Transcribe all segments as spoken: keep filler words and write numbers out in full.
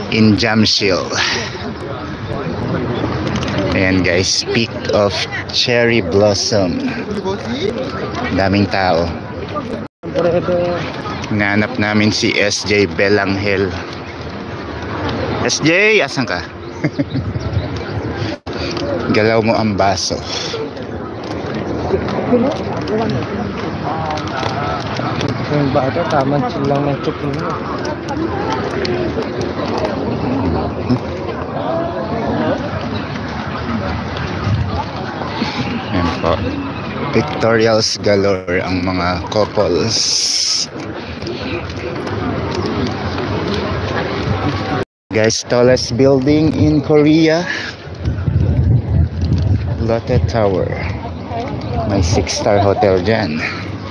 in Jamsil. Ayan guys, peak of cherry blossom. Daming tao. Hinanap namin si S J Belanghel. S J, asan ka? Galaw mo ang baso. Yung bata, tamang silang ng chupin mo. Ayan po. Pictorials galore ang mga couples. Guys, tallest building in Korea, Lotte Tower. May six star hotel dyan.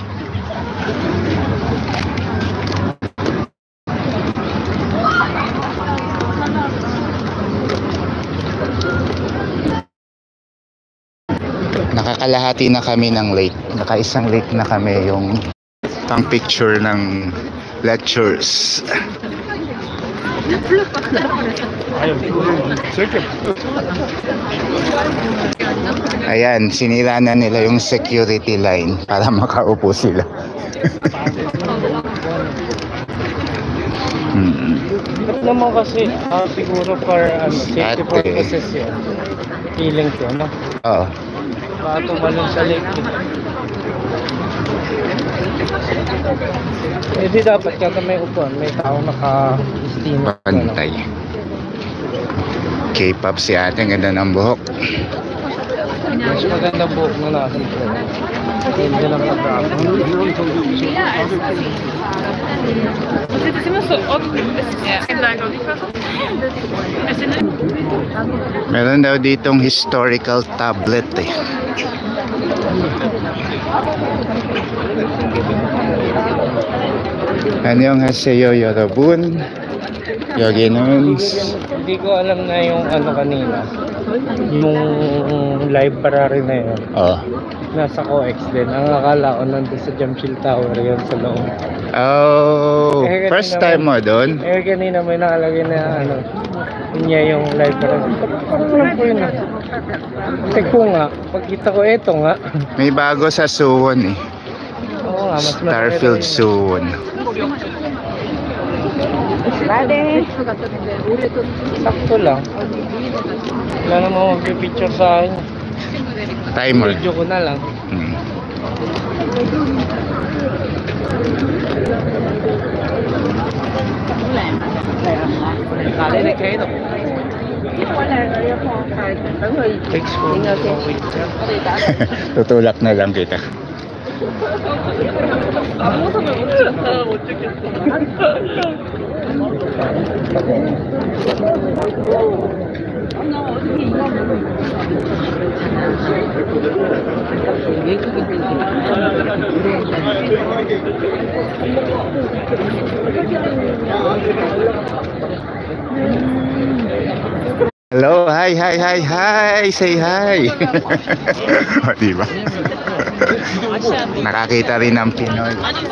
Nakakalahati na kami ng lake. Nakaisang lake na kami, yung pang picture ng lectures. Ayan, sinira na nila yung security line para makaupo sila. hmm. Ba't naman kasi uh, siguro for um, safety purposes yun. Feeling ko, no? Oo. Baka tumalon sa lake. Eh di dapat kada may upuan, may tao naka-istino. Pantay. K-pop si ate, ang ganda ng buhok. Mas maganda buhok na natin po. Hindi lang pagkakap. Meron daw ditong historical tablet eh. Annyeonghaseyo 여러분. 여기는 Hindi ko alam na yung ano kanina. Yung library na yun. Oh. Nasa COEX din. Ang akala ko nandun sa Jamsil Tower yun sa loob. Oh, Eh, first kanina time mo may- doon? Eh kanina may nakalagay na ano. Yun niya yung library. Ano lang po yun ah. Kasi ko nga, pagkita ko eto nga. May bago sa Suwon eh. Oo nga, mas Starfield Suwon. Sakto lang. Wala namang magpipicture sa akin. Timer. Video ko na lang. Hmm. Text ko. Tutulak na lang kita. Hello, hi, hi, hi, hi, say hi. O, diba? Nakakita rin ng Pinoy.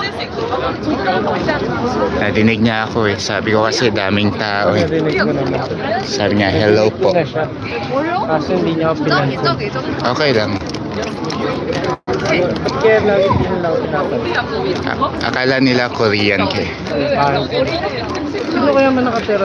Nadinig niya ako eh. Sabi ko kasi daming tao eh. Narinig ko naman. Sabi niya, hello po. Na siya. Kaso hindi niya ako pinansin. Okay lang. Ba't kaya lagi din lang tinatanong? A- akala nila Korean ka eh. Ah, Sino kaya man nakatira